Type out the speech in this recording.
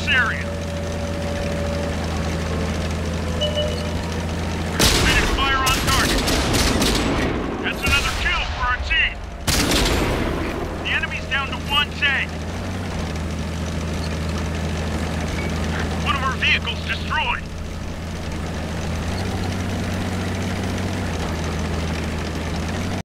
this area. Ready to fire on target. That's another kill for our team. The enemy's down to one tank. One of our vehicles destroyed.